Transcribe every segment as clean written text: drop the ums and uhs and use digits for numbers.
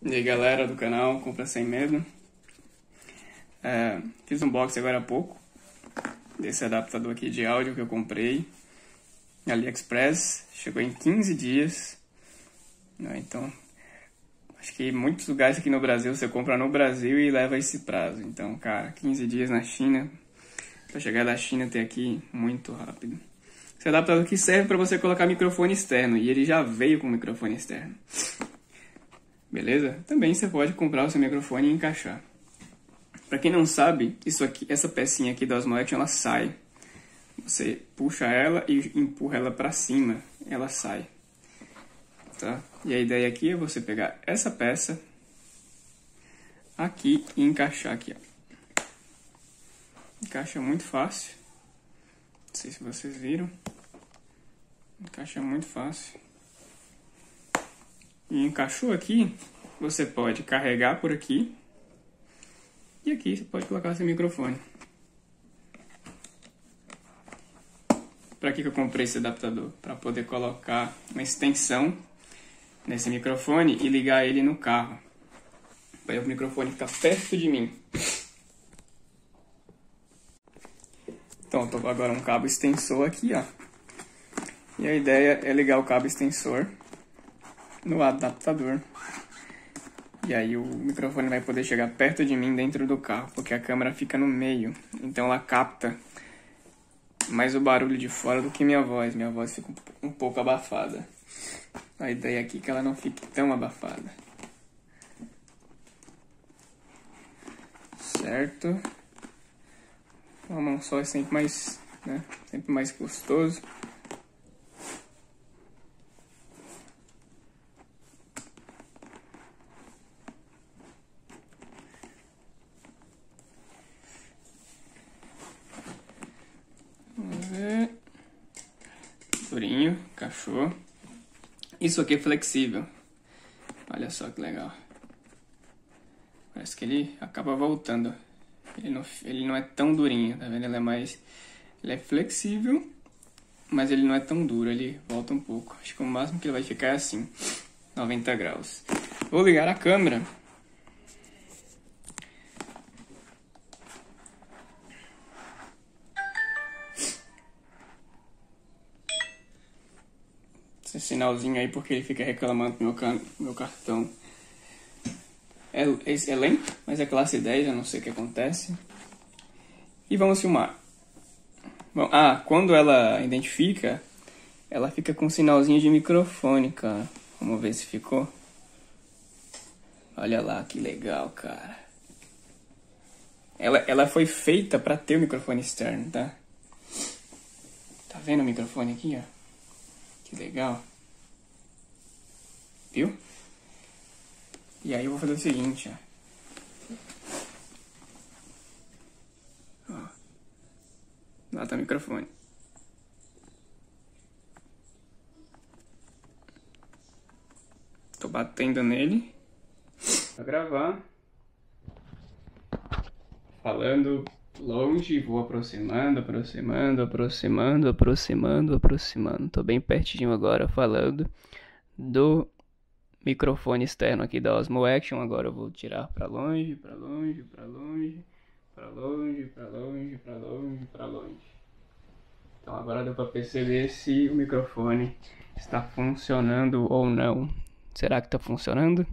E aí galera do canal, Compra Sem Medo. Fiz um unboxing agora há pouco desse adaptador aqui de áudio que eu comprei na AliExpress. Chegou em 15 dias. Então, acho que em muitos lugares aqui no Brasil você compra no Brasil e leva esse prazo. Então, cara, 15 dias na China. Pra chegar da China até aqui, muito rápido. Esse adaptador aqui serve para você colocar microfone externo. E ele já veio com microfone externo. Beleza? Também você pode comprar o seu microfone e encaixar. Para quem não sabe, isso aqui, essa pecinha aqui da Osmo Action, ela sai. Você puxa ela e empurra ela para cima, ela sai. Tá? E a ideia aqui é você pegar essa peça aqui e encaixar aqui, ó. Encaixa muito fácil. Não sei se vocês viram. Encaixa muito fácil. E encaixou aqui, você pode carregar por aqui. E aqui você pode colocar seu microfone. Para que eu comprei esse adaptador? Para poder colocar uma extensão nesse microfone e ligar ele no carro. Para o microfone ficar perto de mim. Então, eu tô agora um cabo extensor aqui, ó. E a ideia é ligar o cabo extensor no adaptador. E aí o microfone vai poder chegar perto de mim dentro do carro, porque a câmera fica no meio. Então ela capta mais o barulho de fora do que minha voz. Minha voz fica um pouco abafada. A ideia aqui é que ela não fique tão abafada. Certo? Uma mão só é sempre mais, né? Sempre mais custoso. Vamos ver. Durinho, encaixou. Isso aqui é flexível. Olha só que legal. Parece que ele acaba voltando. Ele não é tão durinho, tá vendo? Ele é flexível, mas ele não é tão duro. Ele volta um pouco. Acho que o máximo que ele vai ficar é assim, 90 graus. Vou ligar a câmera. Esse sinalzinho aí porque ele fica reclamando do meu cartão. É lento, mas é classe 10, eu não sei o que acontece. E vamos filmar. Bom, quando ela identifica, ela fica com um sinalzinho de microfone, cara. Vamos ver se ficou. Olha lá, que legal, cara. Ela foi feita para ter o microfone externo, tá? Tá vendo o microfone aqui, ó? Que legal. Viu? E aí eu vou fazer o seguinte, ó. Lá tá o microfone. Tô batendo nele pra gravar. Falando longe, vou aproximando. Tô bem pertinho agora falando do microfone externo aqui da Osmo Action. Agora eu vou tirar pra longe. Então agora deu pra perceber se o microfone está funcionando ou não. Será que tá funcionando?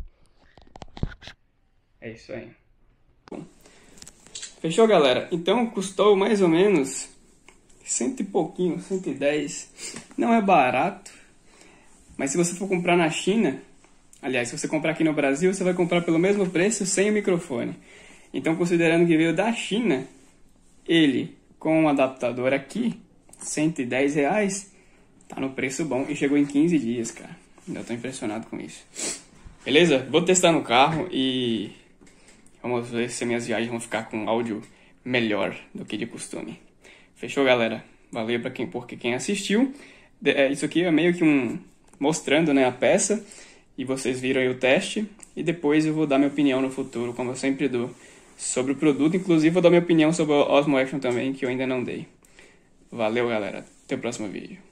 É isso aí. Bom, fechou, galera? Então custou mais ou menos 100 e pouquinho, 110. Não é barato, mas se você for comprar na China, aliás, se você comprar aqui no Brasil, você vai comprar pelo mesmo preço sem o microfone. Então, considerando que veio da China, ele com um adaptador aqui, R$110, tá no preço bom e chegou em 15 dias, cara. Ainda tô impressionado com isso. Beleza? Vou testar no carro e vamos ver se minhas viagens vão ficar com áudio melhor do que de costume. Fechou, galera? Valeu por quem assistiu. Isso aqui é meio que mostrando, né, a peça. E vocês viram aí o teste. E depois eu vou dar minha opinião no futuro, como eu sempre dou, sobre o produto. Inclusive vou dar minha opinião sobre o Osmo Action também, que eu ainda não dei. Valeu, galera. Até o próximo vídeo.